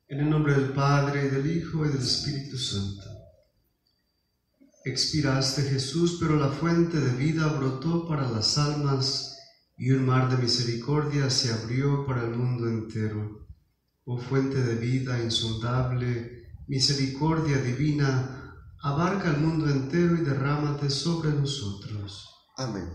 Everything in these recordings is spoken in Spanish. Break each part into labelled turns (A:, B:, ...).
A: En el nombre del Padre, y del Hijo, y del Espíritu Santo. Expiraste, Jesús, pero la fuente de vida brotó para las almas, y un mar de misericordia se abrió para el mundo entero. Oh fuente de vida insondable, misericordia divina, abarca el mundo entero y derrámate sobre nosotros.
B: Amén.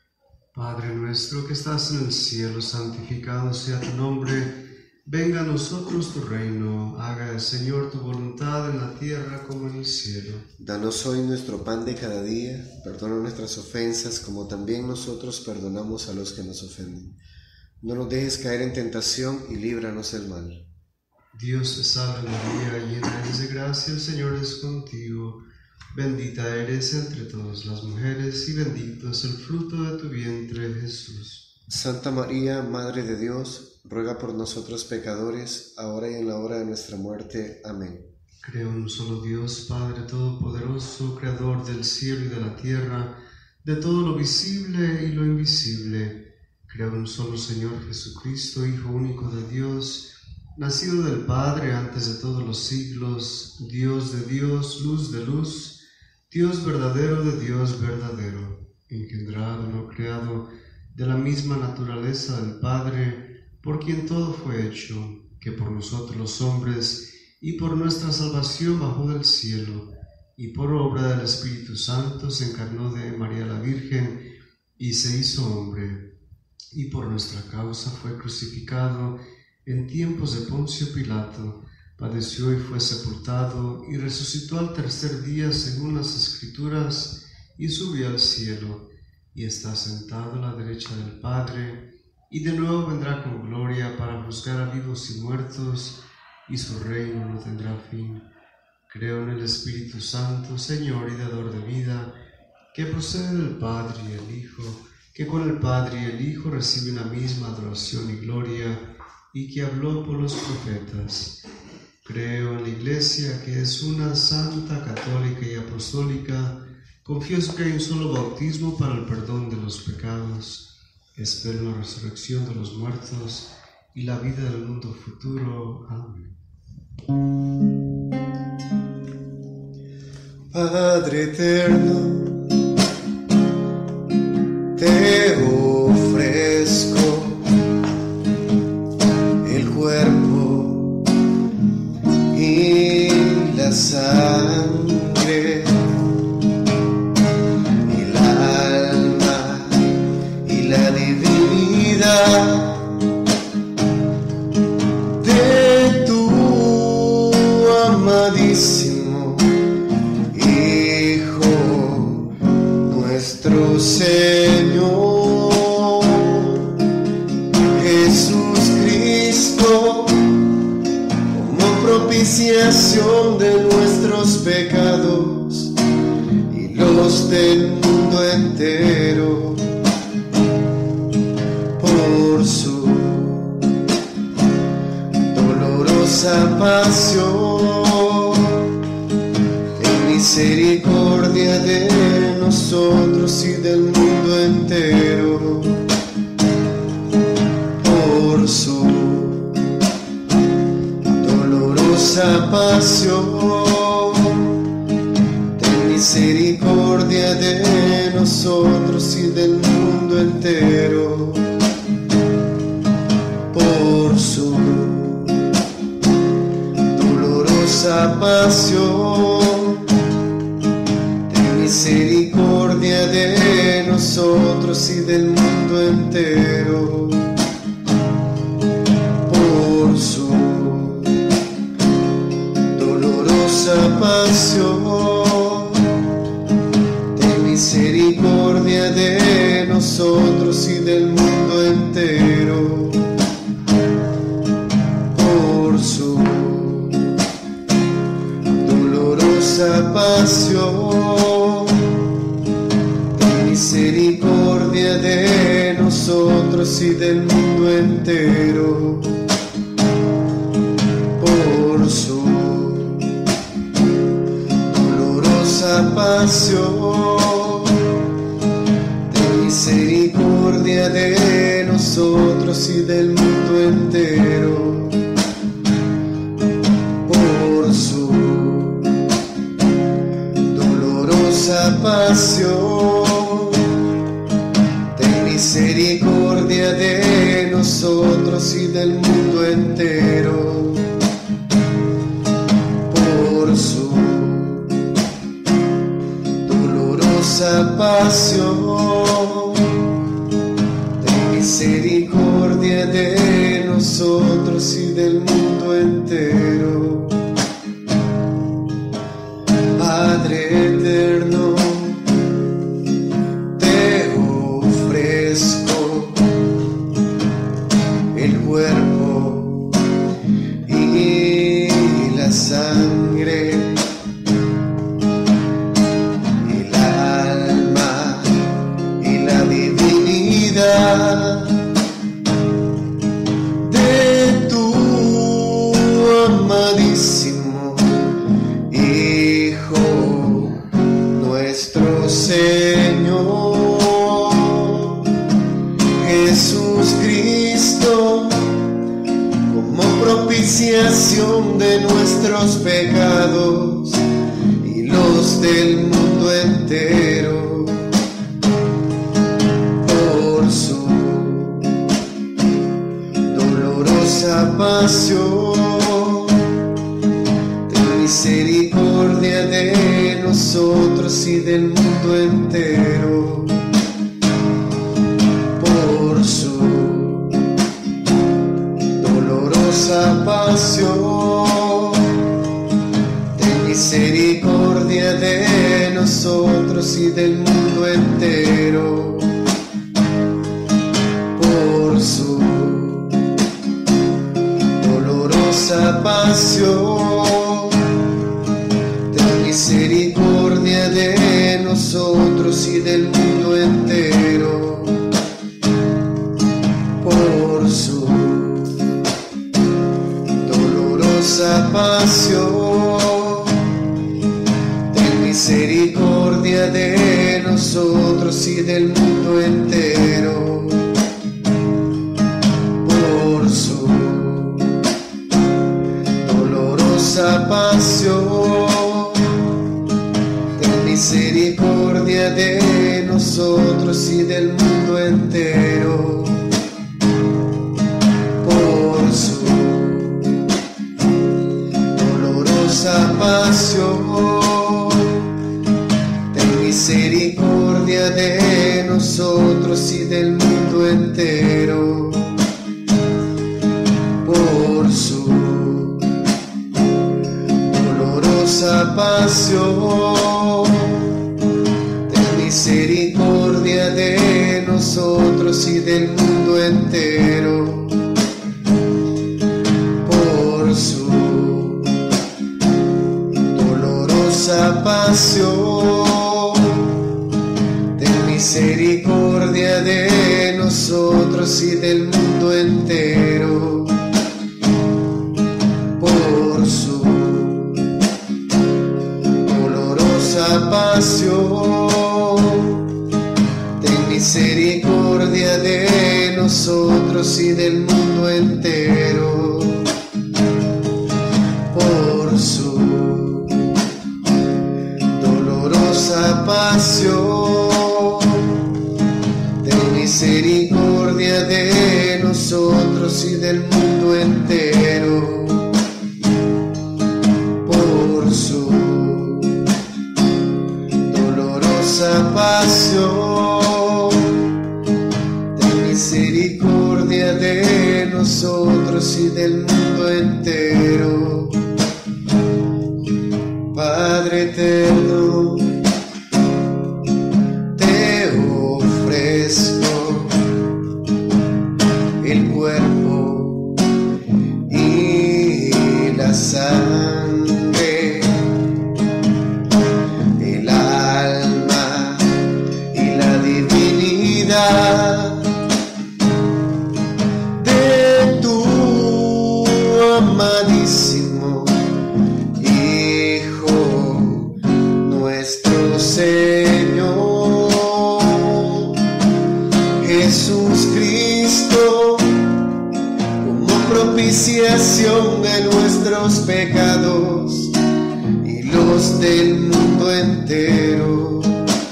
A: Padre nuestro que estás en el cielo, santificado sea tu nombre. Venga a nosotros tu reino, haga el Señor tu voluntad en la tierra como en el cielo.
B: Danos hoy nuestro pan de cada día, perdona nuestras ofensas como también nosotros perdonamos a los que nos ofenden. No nos dejes caer en tentación y líbranos del mal.
A: Dios te salve María, llena eres de gracia, el Señor es contigo. Bendita eres entre todas las mujeres y bendito es el fruto de tu vientre, Jesús.
B: Santa María, Madre de Dios, ruega por nosotros pecadores, ahora y en la hora de nuestra muerte. Amén.
A: Creo en un solo Dios, Padre Todopoderoso, Creador del cielo y de la tierra, de todo lo visible y lo invisible. Creo en un solo Señor Jesucristo, Hijo único de Dios, nacido del Padre antes de todos los siglos, Dios de Dios, luz de luz, Dios verdadero de Dios verdadero, engendrado, no creado, de la misma naturaleza del Padre, por quien todo fue hecho, que por nosotros los hombres y por nuestra salvación bajó del cielo, y por obra del Espíritu Santo se encarnó de María la Virgen y se hizo hombre, y por nuestra causa fue crucificado en tiempos de Poncio Pilato, padeció y fue sepultado, y resucitó al tercer día según las Escrituras, y subió al cielo, y está sentado a la derecha del Padre, y de nuevo vendrá con gloria para juzgar a vivos y muertos, y su reino no tendrá fin. Creo en el Espíritu Santo, Señor y dador de vida, que procede del Padre y el Hijo, que con el Padre y el Hijo recibe una misma adoración y gloria, y que habló por los profetas. Creo en la Iglesia, que es una santa, católica y apostólica. Confieso que hay un solo bautismo para el perdón de los pecados. Espero la resurrección de los muertos y la vida del mundo futuro. Amén.
B: Padre eterno, te ofrezco el cuerpo y la sangre, el alma y la divinidad de tu amadísimo Hijo, nuestro Señor Jesucristo, como propiciación de nuestros pecados y los del mundo entero, por su dolorosa pasión, en misericordia de nosotros y del mundo entero, por su dolorosa pasión, ten misericordia de nosotros y del mundo entero, por su dolorosa pasión, ten misericordia de nosotros y del mundo entero, por su dolorosa pasión, ten misericordia de nosotros y del mundo entero, por su dolorosa pasión, ten misericordia de nosotros y del mundo entero, por su dolorosa pasión, ten misericordia de nosotros y del mundo entero, pasión, ten misericordia de nosotros y del mundo entero. Por su dolorosa pasión, ten misericordia de nosotros y del mundo entero. Padre eterno, te ofrezco el cuerpo y la sangre, el alma y la divinidad de tu amadísimo Hijo, nuestro Señor Jesús Cristo, como propiciación de nuestros pecados y los del mundo entero. Por su dolorosa pasión, ten misericordia de nosotros y del mundo entero. Por su dolorosa pasión, ten misericordia de nosotros y del mundo entero. Por su dolorosa pasión, ten misericordia de nosotros y del mundo entero. Por su dolorosa pasión, ten misericordia de nosotros y del mundo entero. Por su dolorosa pasión, ten misericordia de nosotros y del mundo entero. Por su dolorosa pasión, ten misericordia de nosotros y del mundo entero. Por su dolorosa pasión, ten misericordia de nosotros y del mundo entero. Por su dolorosa pasión, ten misericordia de nosotros y del mundo entero. Por su dolorosa pasión, ten misericordia de nosotros y del mundo entero. Por su dolorosa pasión, ten misericordia de nosotros y del mundo entero. Por su dolorosa pasión, ten misericordia de nosotros y del mundo entero. Padre eterno, te ofrezco el cuerpo y la sangre, el alma y la divinidad de tu amadísimo Hijo, nuestro Señor Jesús Cristo, como propiciación de nuestros pecados y los del mundo entero.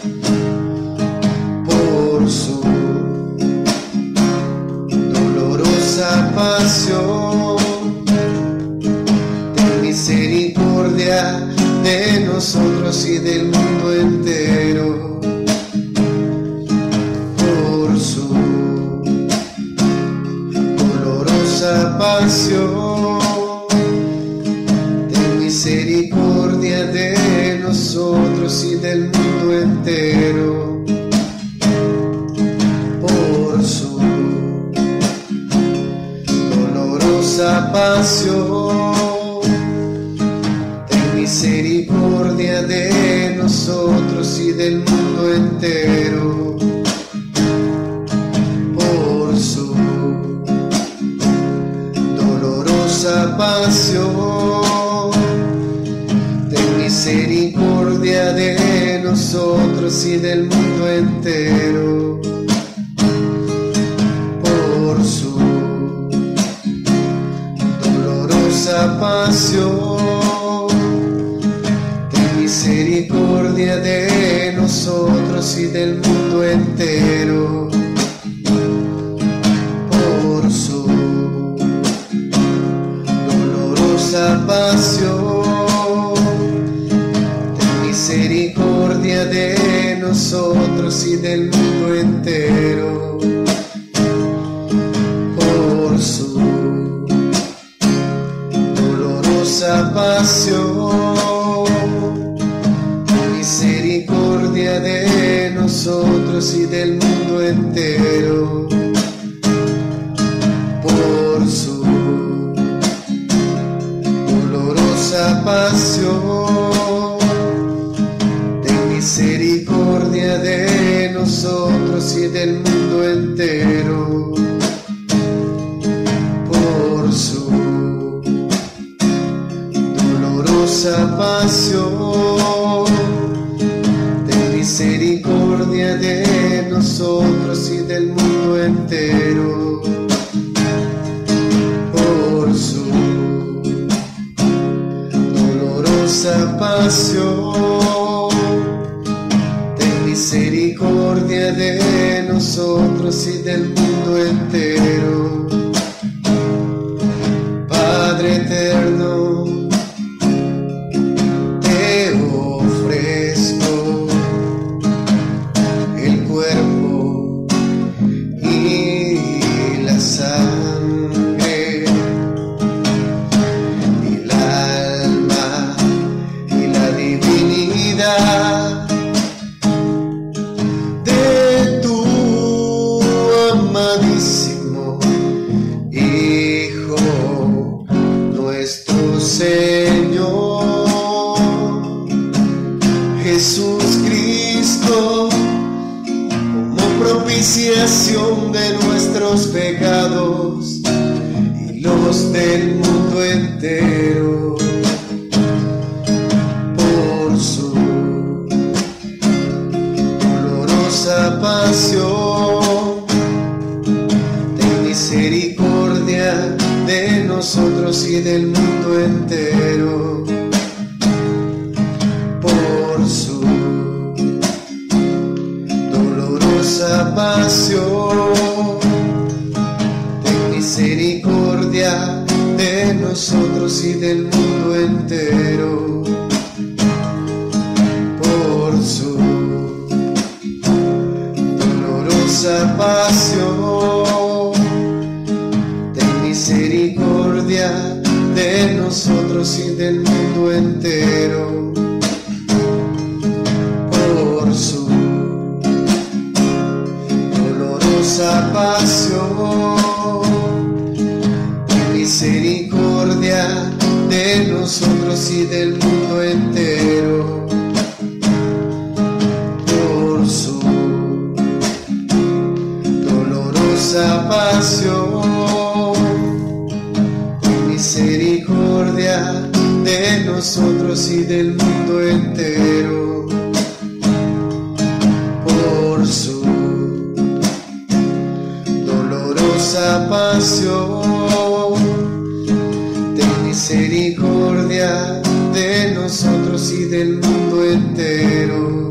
B: nosotros y del mundo entero. Por su dolorosa pasión, ten misericordia de nosotros y del mundo entero. Por su dolorosa pasión, ten misericordia de nosotros y del mundo entero. Por su dolorosa pasión, ten misericordia de nosotros y del mundo entero. Por su dolorosa pasión, ten misericordia de nosotros y del mundo entero. Por su dolorosa pasión, ten misericordia de nosotros y del mundo entero. Por su dolorosa pasión, ten misericordia de nosotros y del mundo entero. Por su dolorosa pasión, ten misericordia de nosotros y del mundo entero. Por su dolorosa pasión, ten misericordia de nosotros y del mundo entero. Por su dolorosa pasión, ten misericordia de nosotros y del mundo entero. Padre eterno, te ofrezco el cuerpo y la sangre, y el alma y la divinidad de tu amadísimo Hijo, nuestro Señor Jesús Cristo, como propiciación de nuestros pecados y los del mundo entero. Por su dolorosa pasión, ten misericordia de nosotros y del mundo entero. Por su dolorosa pasión, ten misericordia de nosotros y del mundo entero. Por su dolorosa pasión, ten misericordia de nosotros y del mundo entero. Por su dolorosa pasión, ten misericordia de nosotros y del mundo entero. Por su dolorosa pasión, ten misericordia de nosotros y del mundo entero. Por su dolorosa pasión, ten misericordia de nosotros y del mundo entero.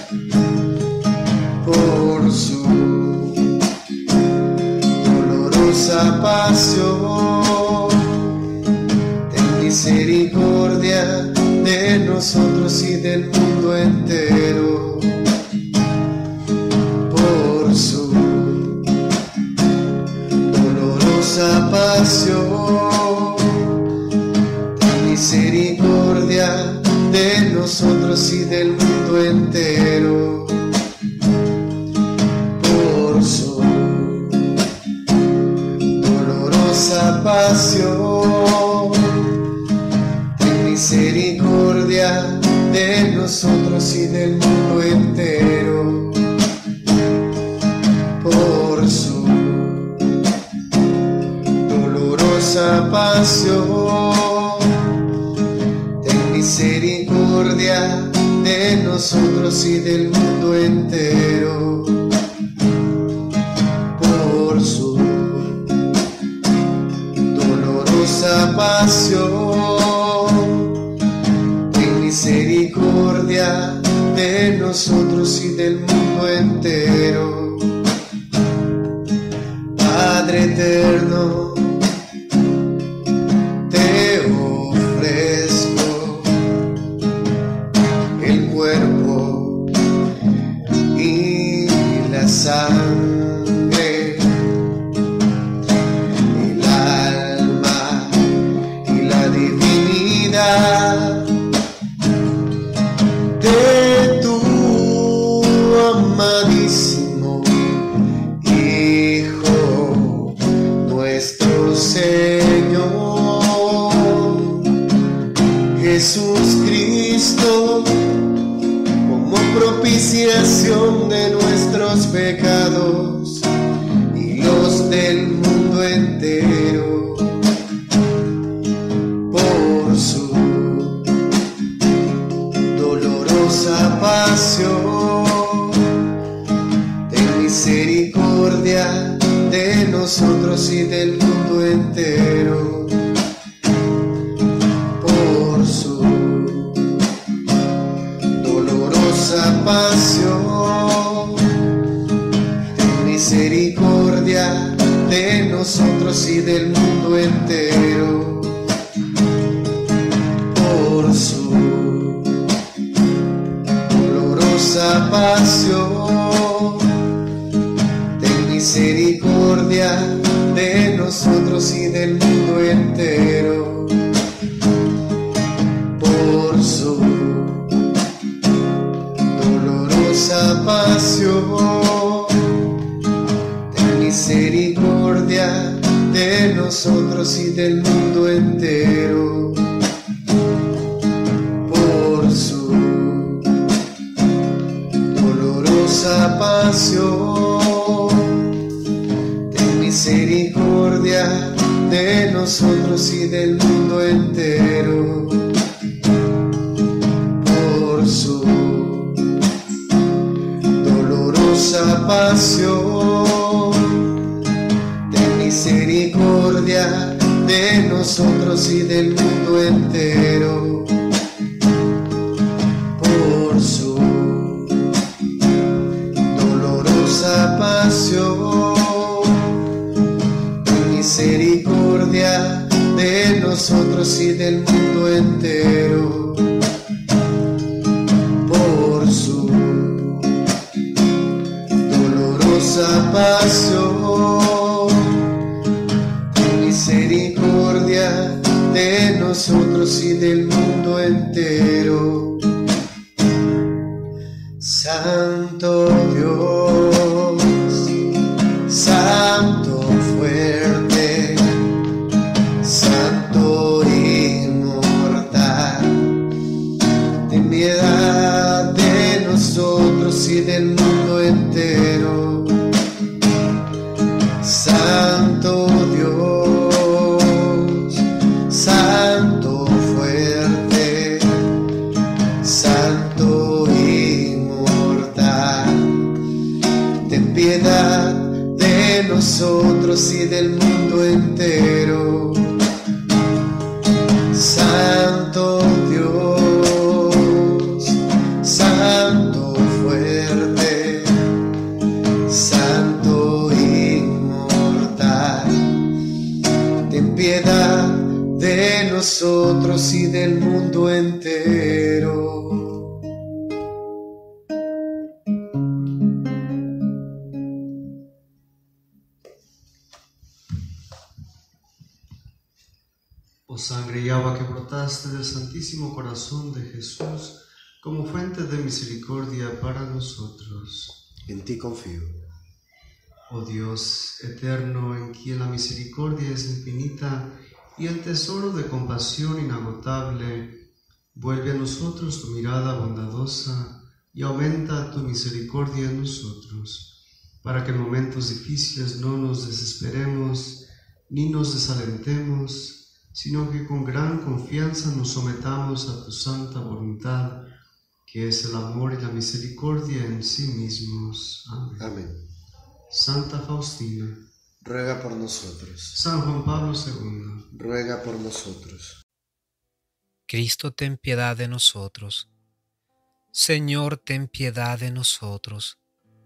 B: Por su dolorosa pasión, ten misericordia de nosotros y del mundo entero. Por su dolorosa pasión, ten misericordia de nosotros y del mundo entero. Por su dolorosa pasión, ten misericordia de nosotros y del mundo entero. Por su dolorosa pasión, ten misericordia de nosotros y del mundo entero. Por su dolorosa pasión, ten misericordia de nosotros y del mundo entero. Padre eterno, te ofrezco el cuerpo y la sangre, el alma y la divinidad de tu amadísimo Hijo, nuestro Señor Jesús Cristo, como propiciación de nuestros pecados y los del mundo entero. Por su dolorosa pasión, ten misericordia de nosotros y del mundo entero. Por su dolorosa pasión, ten misericordia de nosotros y del mundo entero. Por su dolorosa pasión, ten misericordia de nosotros y del mundo entero. Por su dolorosa pasión, ten misericordia de nosotros y del mundo entero. Por su dolorosa pasión, ten misericordia de nosotros y del mundo entero. Por su dolorosa pasión, ten misericordia de nosotros y del mundo entero. Por su dolorosa pasión, ten misericordia de nosotros y del mundo entero. Por su dolorosa pasión, ten misericordia de nosotros y del mundo entero. Santo Dios, Santo fuerte, Santo inmortal, ten piedad de nosotros y del mundo entero. Santo Dios, Santo fuerte, Santo inmortal, ten piedad de nosotros y del mundo entero. Santo Dios, Santo fuerte, Santo inmortal, ten piedad de nosotros y del mundo entero.
A: Oh sangre y agua que brotaste del Santísimo Corazón de Jesús como fuente de misericordia para nosotros.
B: En ti confío.
A: Oh Dios eterno, en quien la misericordia es infinita y el tesoro de compasión inagotable, vuelve a nosotros tu mirada bondadosa y aumenta tu misericordia en nosotros, para que en momentos difíciles no nos desesperemos ni nos desalentemos, sino que con gran confianza nos sometamos a tu santa voluntad, que es el amor y la misericordia en sí mismos. Amén.
B: Amén.
A: Santa Faustina,
B: Ruega por nosotros.
A: San Juan Pablo II,
B: Ruega por nosotros.
C: Cristo, ten piedad de nosotros. Señor, ten piedad de nosotros.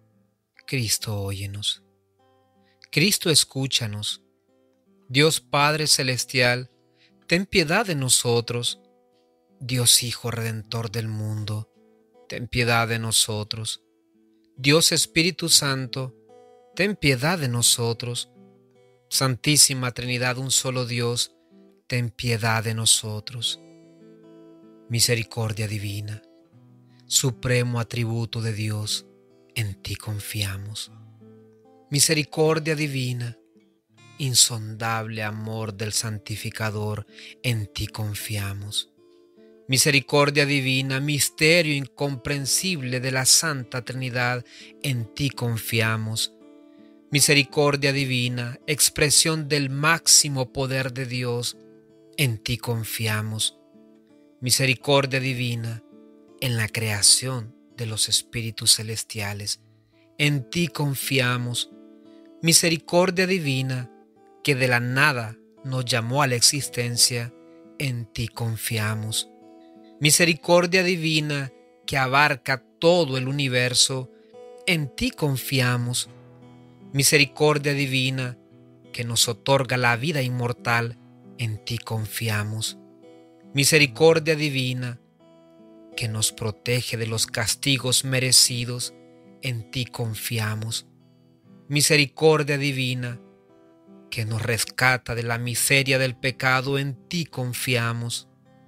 C: Cristo, óyenos. Cristo, escúchanos. Dios Padre Celestial, ten piedad de nosotros. Dios Hijo Redentor del mundo, ten piedad de nosotros. Dios Espíritu Santo, ten piedad de nosotros. Santísima Trinidad, un solo Dios, ten piedad de nosotros. Misericordia divina, supremo atributo de Dios, en ti confiamos. Misericordia divina, insondable amor del santificador, en ti confiamos. Misericordia divina, misterio incomprensible de la Santa Trinidad, en ti confiamos. Misericordia divina, expresión del máximo poder de Dios, en ti confiamos. Misericordia divina, en la creación de los espíritus celestiales, en ti confiamos. Misericordia divina, que de la nada nos llamó a la existencia, en ti confiamos. Misericordia divina, que abarca todo el universo, en ti confiamos. Misericordia divina, que nos otorga la vida inmortal, en ti confiamos. Misericordia divina, que nos protege de los castigos merecidos, en ti confiamos. Misericordia divina, que nos rescata de la miseria del pecado, en ti confiamos.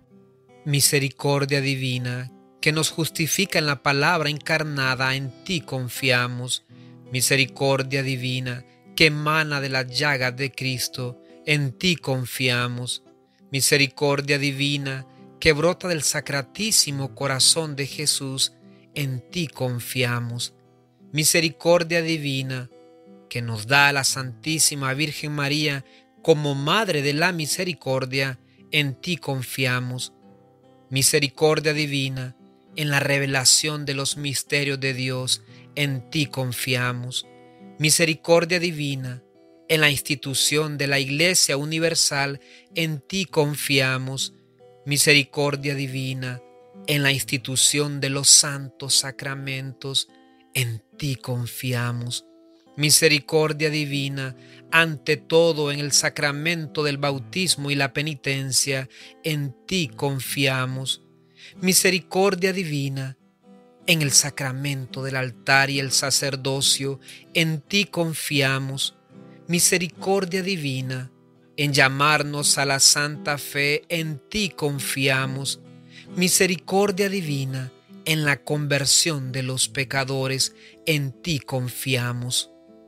C: Misericordia divina, que nos justifica en la palabra encarnada, en ti confiamos. Misericordia divina, que emana de las llagas de Cristo, en ti confiamos. Misericordia divina, que brota del sacratísimo corazón de Jesús, en ti confiamos. Misericordia divina, que nos da a la Santísima Virgen María como Madre de la Misericordia, en ti confiamos. Misericordia divina, en la revelación de los misterios de Dios, en ti confiamos. Misericordia divina, en la institución de la Iglesia Universal, en ti confiamos. Misericordia divina, en la institución de los santos sacramentos, en ti confiamos. Misericordia divina, ante todo en el sacramento del bautismo y la penitencia, en ti confiamos. Misericordia divina, en el sacramento del altar y el sacerdocio, en ti confiamos. Misericordia divina, en llamarnos a la santa fe, en ti confiamos. Misericordia divina, en la conversión de los pecadores, en ti confiamos.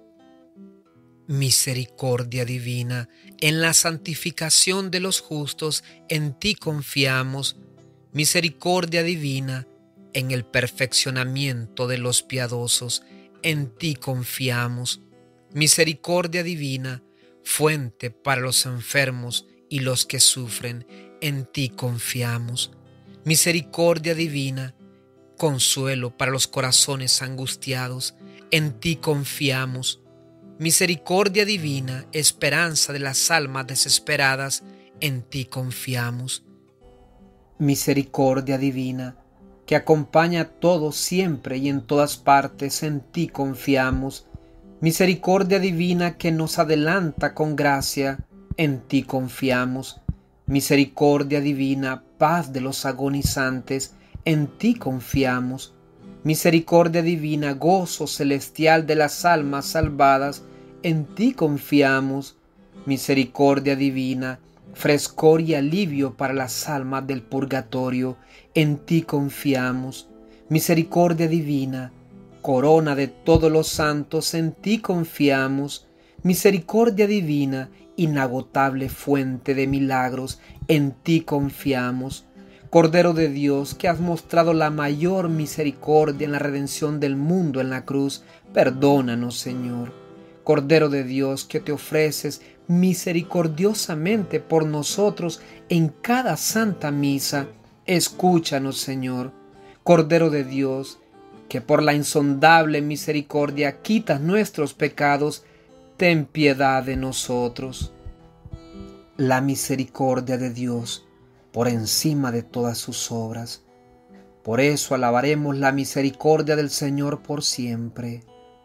C: Misericordia divina, en la santificación de los justos, en ti confiamos. Misericordia divina, en el perfeccionamiento de los piadosos, en ti confiamos. Misericordia divina, fuente para los enfermos y los que sufren, en ti confiamos. Misericordia divina, consuelo para los corazones angustiados, en ti confiamos. Misericordia divina, esperanza de las almas desesperadas, en ti confiamos. Misericordia divina, que acompaña a todos siempre y en todas partes, en ti confiamos. Misericordia divina, que nos adelanta con gracia, en ti confiamos. Misericordia divina, paz de los agonizantes, en ti confiamos. Misericordia divina, gozo celestial de las almas salvadas, en ti confiamos. Misericordia divina, frescor y alivio para las almas del purgatorio, en ti confiamos. Misericordia divina, corona de todos los santos, en ti confiamos. Misericordia divina, inagotable fuente de milagros, en ti confiamos. Cordero de Dios, que has mostrado la mayor misericordia en la redención del mundo en la cruz, perdónanos, Señor. Cordero de Dios, que te ofreces misericordiosamente por nosotros en cada santa misa, escúchanos, Señor. Cordero de Dios, que por la insondable misericordia quitas nuestros pecados, ten piedad de nosotros. La misericordia de Dios por encima de todas sus obras. Por eso alabaremos la misericordia del Señor por siempre.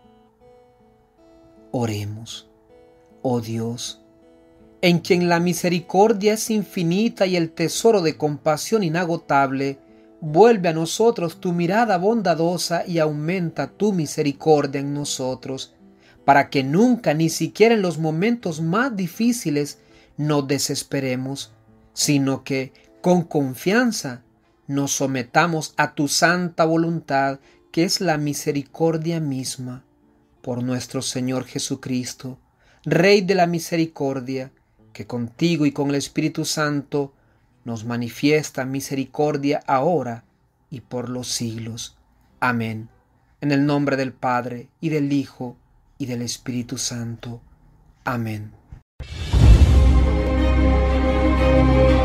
C: Oremos. Oh Dios, en quien la misericordia es infinita y el tesoro de compasión inagotable, vuelve a nosotros tu mirada bondadosa y aumenta tu misericordia en nosotros, para que nunca, ni siquiera en los momentos más difíciles, nos desesperemos, sino que, con confianza, nos sometamos a tu santa voluntad, que es la misericordia misma. Por nuestro Señor Jesucristo, Rey de la misericordia, que contigo y con el Espíritu Santo nos manifiesta misericordia ahora y por los siglos. Amén. En el nombre del Padre, y del Hijo, y del Espíritu Santo. Amén.